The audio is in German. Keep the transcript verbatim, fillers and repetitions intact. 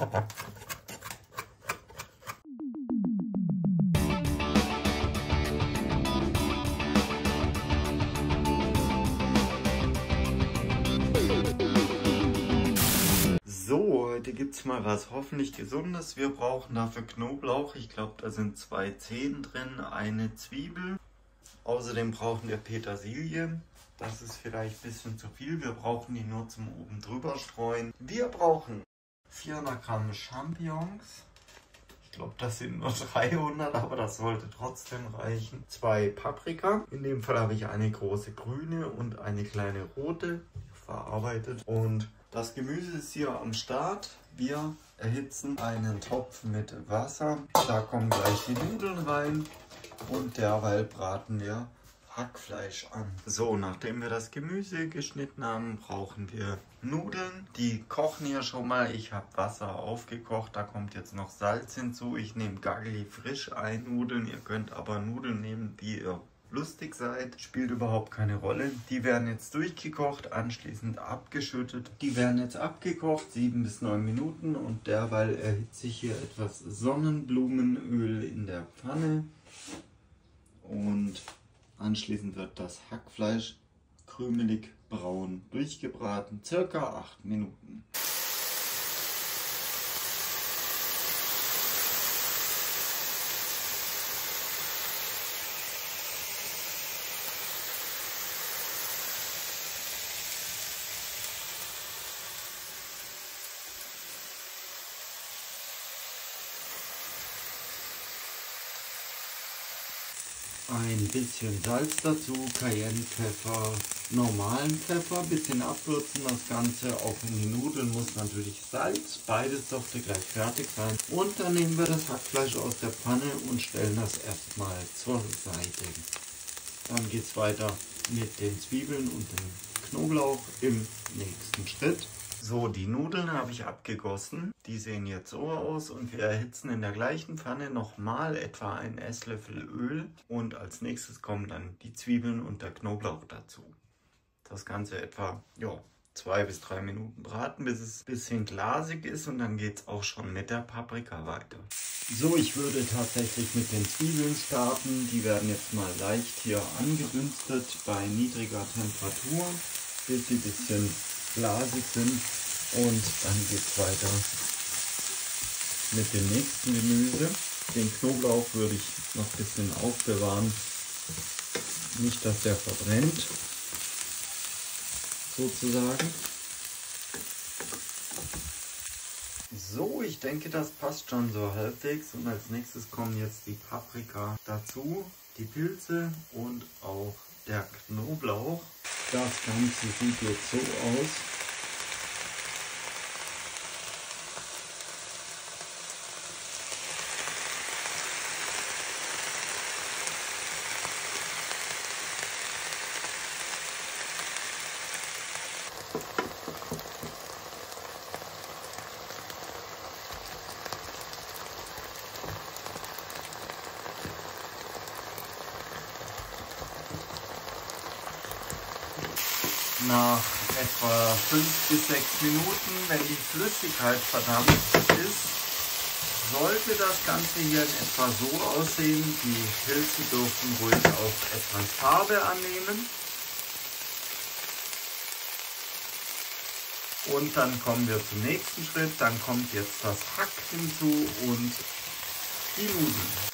So, heute gibt es mal was hoffentlich Gesundes. Wir brauchen dafür Knoblauch. Ich glaube, da sind zwei Zehen drin, eine Zwiebel. Außerdem brauchen wir Petersilie. Das ist vielleicht ein bisschen zu viel. Wir brauchen die nur zum oben drüber streuen. Wir brauchen vierhundert Gramm Champignons. Ich glaube, das sind nur dreihundert, aber das sollte trotzdem reichen. Zwei Paprika. In dem Fall habe ich eine große grüne und eine kleine rote verarbeitet. Und das Gemüse ist hier am Start. Wir erhitzen einen Topf mit Wasser. Da kommen gleich die Nudeln rein und derweil braten wir Hackfleisch an. So, nachdem wir das Gemüse geschnitten haben, brauchen wir Nudeln. Die kochen hier schon mal. Ich habe Wasser aufgekocht, da kommt jetzt noch Salz hinzu. Ich nehme Gagli frisch ein Nudeln. Ihr könnt aber Nudeln nehmen, wie ihr lustig seid, spielt überhaupt keine Rolle. Die werden jetzt durchgekocht, anschließend abgeschüttet. Die werden jetzt abgekocht, sieben bis neun Minuten, und derweil erhitze ich hier etwas Sonnenblumenöl in der Pfanne und anschließend wird das Hackfleisch krümelig braun durchgebraten, circa acht Minuten. Ein bisschen Salz dazu, Cayennepfeffer, normalen Pfeffer, bisschen abwürzen das Ganze. Auch in die Nudeln muss natürlich Salz, beides sollte gleich fertig sein. Und dann nehmen wir das Hackfleisch aus der Pfanne und stellen das erstmal zur Seite. Dann geht es weiter mit den Zwiebeln und dem Knoblauch im nächsten Schritt. So, die Nudeln habe ich abgegossen. Die sehen jetzt so aus und wir erhitzen in der gleichen Pfanne nochmal etwa einen Esslöffel Öl und als nächstes kommen dann die Zwiebeln und der Knoblauch dazu. Das Ganze etwa ja, zwei bis drei Minuten braten, bis es ein bisschen glasig ist, und dann geht es auch schon mit der Paprika weiter. So, ich würde tatsächlich mit den Zwiebeln starten. Die werden jetzt mal leicht hier angedünstet bei niedriger Temperatur, bis sie ein bisschen glasig sind, und dann geht es weiter mit dem nächsten Gemüse. Den Knoblauch würde ich noch ein bisschen aufbewahren, nicht dass der verbrennt, sozusagen. So, ich denke, das passt schon so halbwegs, und als nächstes kommen jetzt die Paprika dazu, die Pilze und auch der Knoblauch. Das Ganze sieht jetzt so aus. Nach etwa fünf bis sechs Minuten, wenn die Flüssigkeit verdampft ist, sollte das Ganze hier in etwa so aussehen. Die Pilze dürfen ruhig auch etwas Farbe annehmen. Und dann kommen wir zum nächsten Schritt. Dann kommt jetzt das Hack hinzu und die Nudeln.